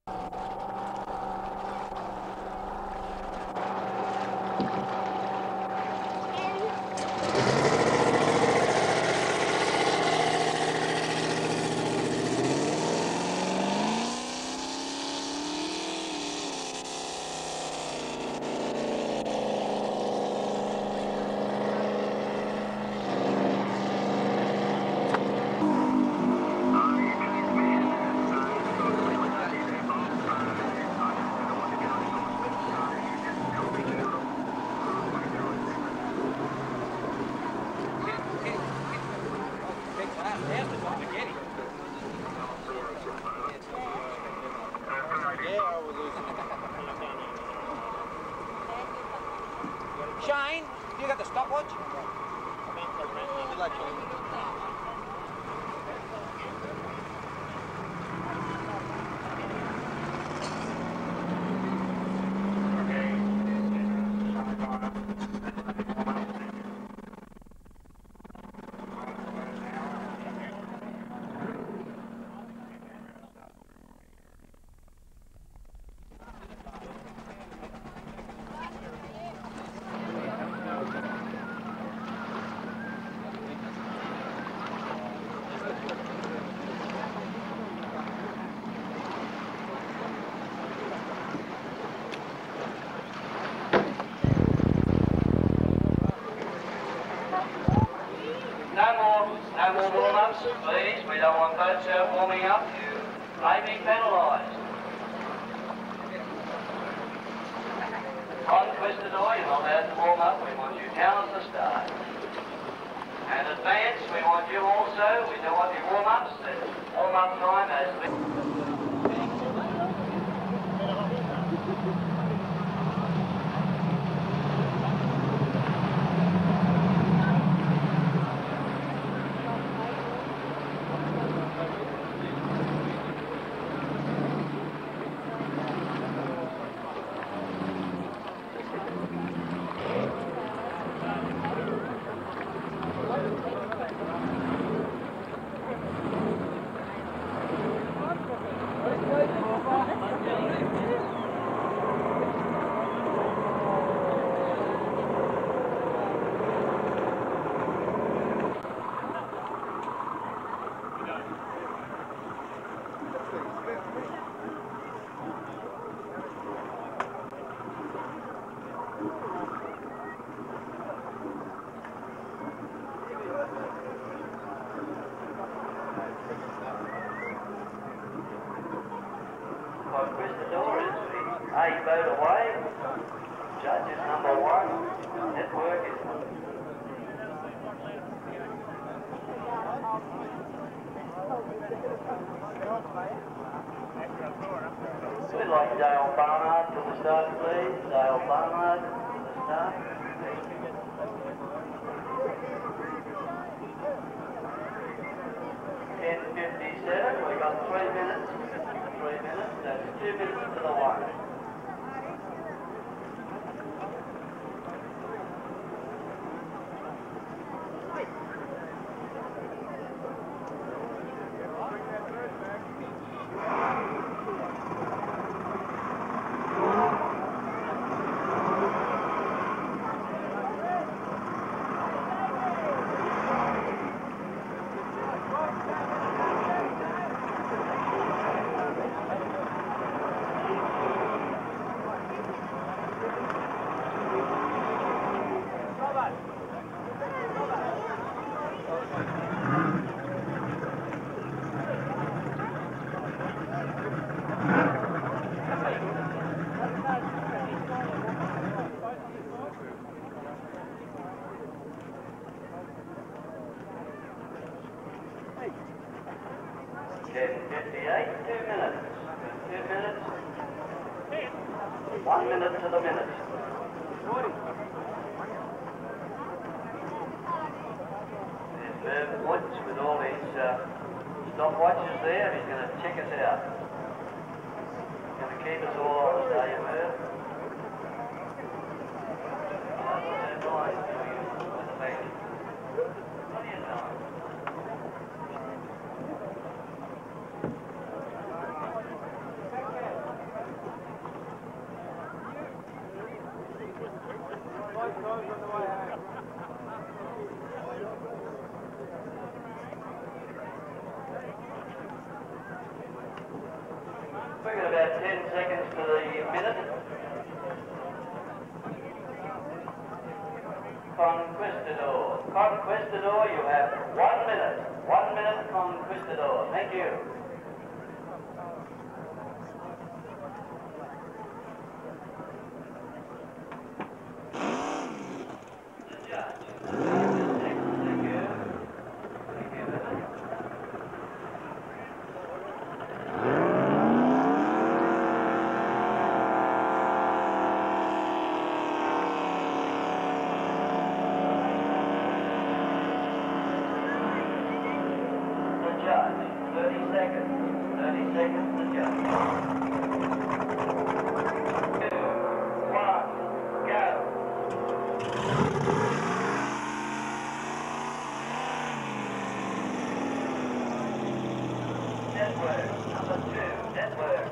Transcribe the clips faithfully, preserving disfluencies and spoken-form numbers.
Shane, you got the stopwatch? No more warm-ups, please. We don't want boats out warming up. You may be penalised. On Twistador, you're not allowed to warm up. We want you down at the start. And advance, we want you also. We don't want your warm-ups. The warm-up time has been... Eight boat away, judges number one, network is... We'd like Dale Barnard to the start, please. Dale Barnard to the start. ten fifty-seven, we've got three minutes. Three minutes, that's two minutes to the one. ten fifty-eight, two minutes. Two minutes. One minute to the minute. There's Merv Woods with all his uh, stopwatches there. He's going to check us out. He's going to keep us all on the day, Merv. We've got about ten seconds to the minute. Conquistador. Conquistador, you have one minute. One minute, Conquistador. Thank you. The judge. Thank you. Thank you. Judge, thirty seconds, thirty seconds to judge. Two, one, go. Network, number two, network.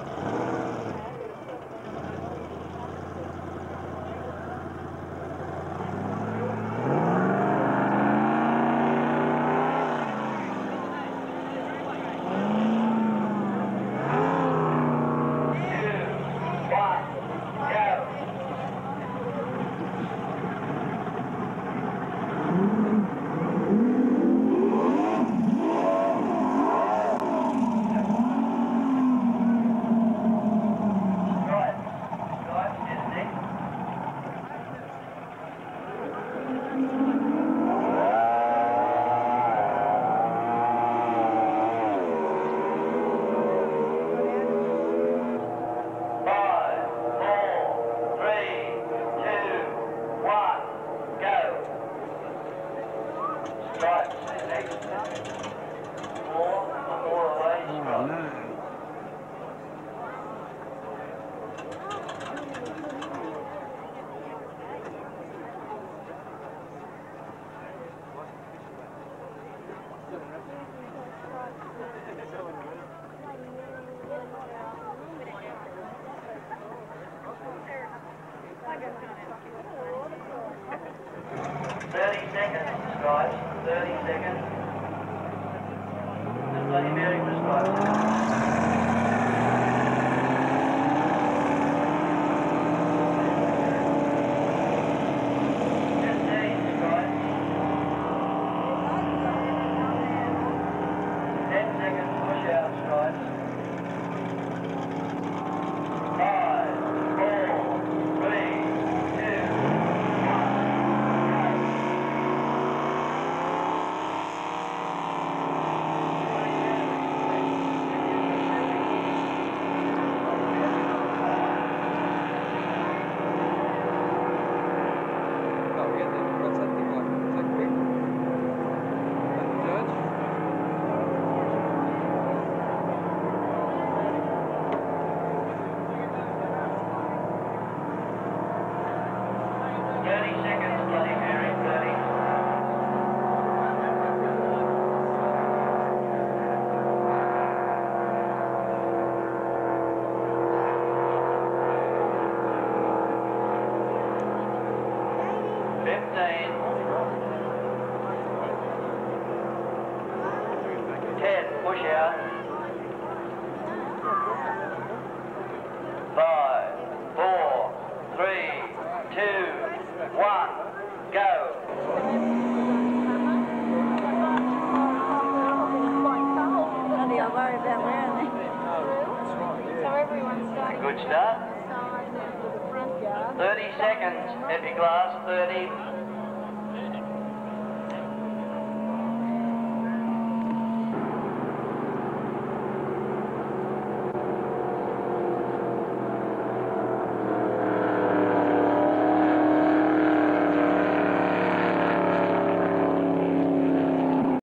Thirty seconds, guys. Thirty seconds. Just Bloody Mary prescribes. Good start. thirty seconds, Epiglass, thirty.